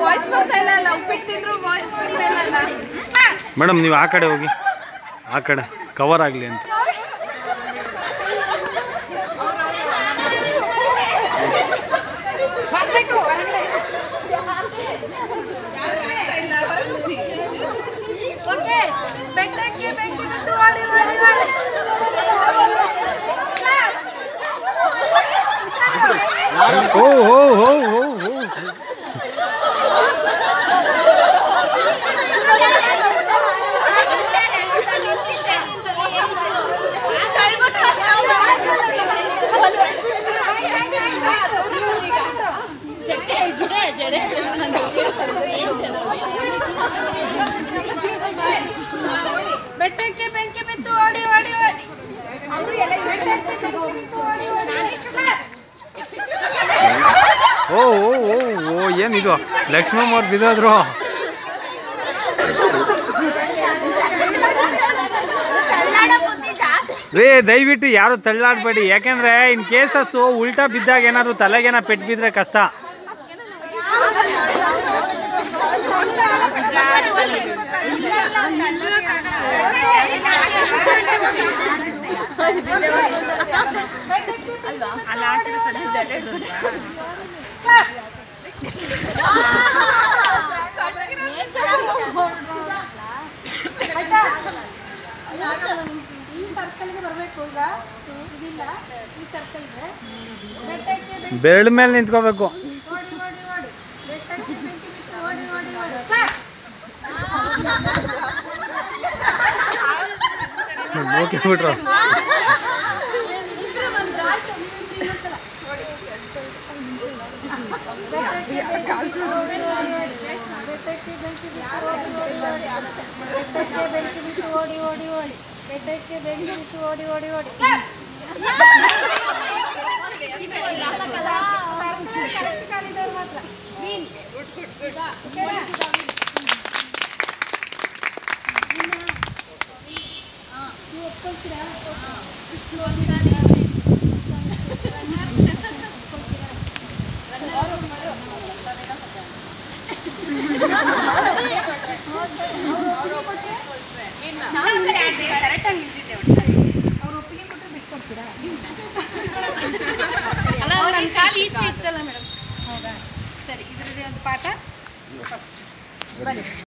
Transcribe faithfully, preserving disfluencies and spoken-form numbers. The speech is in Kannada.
ಮೇಡಮ್ ನೀವು ಆ ಕಡೆ ಹೋಗಿ, ಆ ಕಡೆ ಕವರ್ ಆಗಲಿ ಅಂತ. ಓ ಹೋ ಹೋ ಹೋ ಹೋ ಬೆಟ್ಟಕ್ಕೆ ಬೆಂಕಿ ಬಿತ್ತು ಓಡಿ ಓಡಿ ಓಡಿ. ಓ ಓ ಓ ಓ ಏನಿದು ಲಕ್ಷ್ಮಮ್ಮ ಅವ್ರು ಬಿದ್ದೋದ್ರು. ರೇ ದಯವಿಟ್ಟು ಯಾರು ತಳ್ಳಾಡಬೇಡಿ, ಯಾಕೆಂದ್ರೆ ಇನ್ ಕೇಸಸ್ಸು ಉಲ್ಟಾ ಬಿದ್ದಾಗ ಏನಾದ್ರು ತಲೆಗೇನ ಪೆಟ್ಟು ಬಿದ್ದರೆ ಕಷ್ಟ. ಬೆರಳ ಮೇಲೆ ನಿಂತ್ಕೋಬೇಕು. ಓಕೆ ಬಿಟ್ರು. ಓಡಿ ಓಡಿ ಓಡಿ ಬೆಟ್ಟಕ್ಕೆ ಬೆಂಕಿ ಬಿತ್ತು ಓಡಿ ಓಡಿ ಓಡಿ. ಈಚೆ ಇತ್ತಲ್ಲ ಮೇಡಮ್. ಹೌದಾ, ಸರಿ. ಇದರದೇ ಒಂದು ಪಾಠ.